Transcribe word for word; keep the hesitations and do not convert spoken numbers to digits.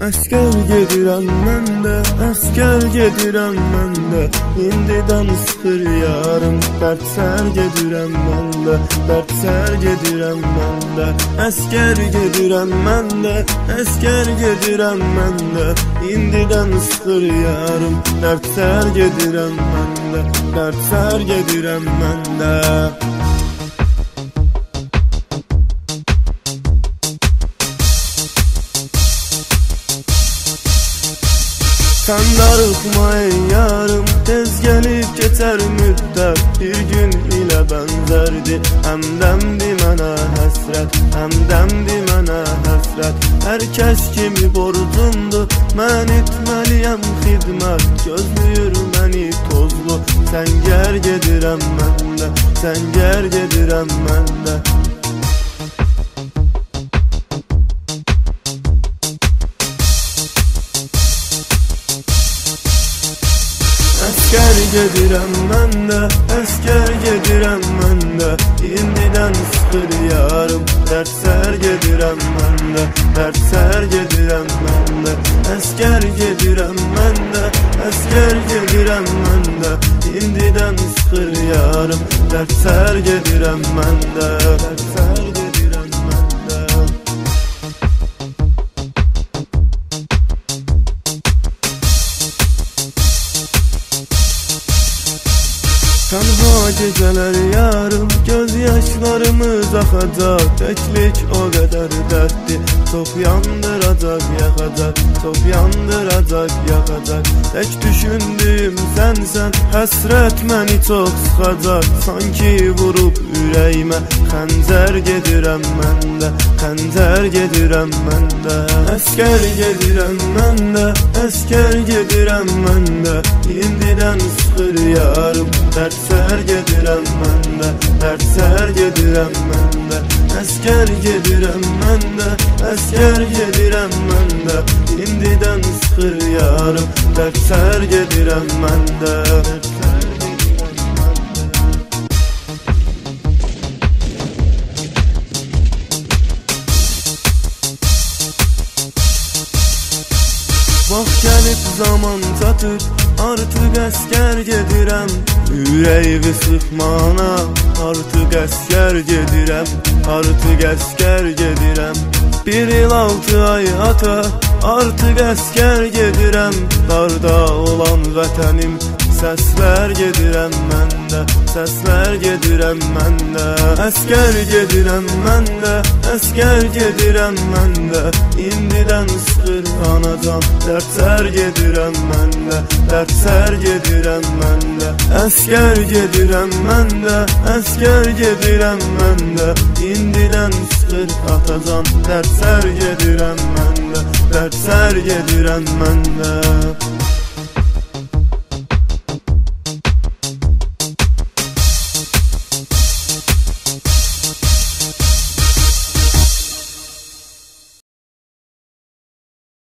Əskər gedirəm mən də, əskər gedirəm mən də. İndidən sıxır yarım, dərdsər gedirəm mən də, dərdsər gedirəm mən də. Əskər gedirəm mən də, əskər gedirəm mən də. İndidən sıxır yarım, dərdsər gedirəm mən də, dərdsər gedirəm mən də. Sən darıxma ey yarım, tez gəlib keçər müddət. Bir gün ilə bənzərdi, həmdəmdi mənə həsrət, həmdəmdi mənə həsrət. Hər kəs kimi borcumdur, mən etməliyəm xidmət. Gözləyir məni tozlu, səngər gedirəm mən də, səngər gedirəm mən də. Əskər gedirəm mən də, əskər gedirəm mən də. İndidən sıxır yarım, dərdsər gedirəm mən də, dərdsər gedirəm mən də. Əskər gedirəm mən də, əskər gedirəm mən də. İndidən sıxır yarım, dərdsər gedirəm mən də, dərdsər gedirəm mən də. Tənha gecələr yarım, göz yaşlarımız axacaq. Təklik o qədər dərddir, çox yandıracaq, yaxacaq, çox yandıracaq, yaxacaq. Tək düşündüyüm sənsən, həsrət məni çox sıxacaq. Sanki vurub ürəyimə, xəncər gedirəm mən də, xəncər gedirəm mən də. Əskər gedirəm mən də, əskər gedirəm mən də. İndidən sıxır yarım, dərdsər gedirəm mən də, dərdsər gedirəm mən də. Əskər gedirəm mən də, əskər gedirəm mən də. İndidən sıxır yarım, dərdsər gedirəm mən də, dərdsər gedirəm mən də. Vaxt gəlib zaman çatıb, artıq əskər gedirəm. Ürəyimi sıxmana, artıq əskər gedirəm, artıq əskər gedirəm. Bir il altı ay ata, artıq əskər gedirəm. Darda olan vətənim, səslər gedirəm mən də, səslər gedirəm mən də. Əskər gedirəm mən də, əskər gedirəm mən də. İndidən sıxır anacan, dərdsər gedirəm mən də, dərdsər gedirəm mən də. Əskər gedirəm mən də, əskər gedirəm mən də. İndidən sıxır atacan, dərdsər gedirəm mən də, dərdsər gedirəm mən də.